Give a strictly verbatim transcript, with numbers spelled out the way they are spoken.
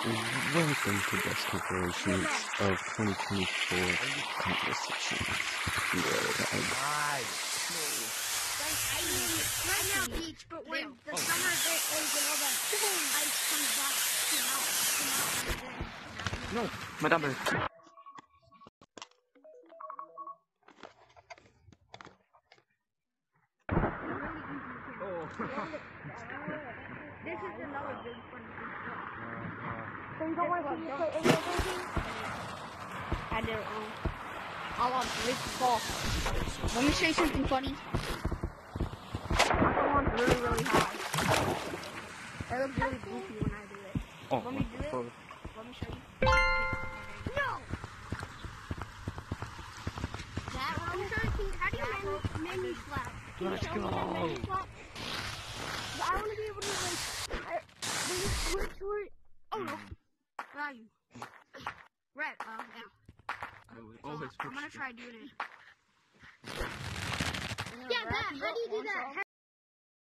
Welcome to Best Corporations of twenty twenty-four conversations. Right now, beach, but when the summer break ends and all that ice comes back, you know, No, madame. this is another good one. So you don't want to see me play any other game? I don't know. I'll on three ball. Let me show you something funny. My one's really, really high. It looks really goofy when I do it. Oh, Let me do it. for... Let me show you. No! That one? I'm trying to think, how do you menu, menu slap? Can Let's you show go. me that menu slap? I want to be able to, like, I, where, where, oh no. Where are you? Red, uh, yeah. I would always I'm gonna try doing it. Yeah, that. How do you do that?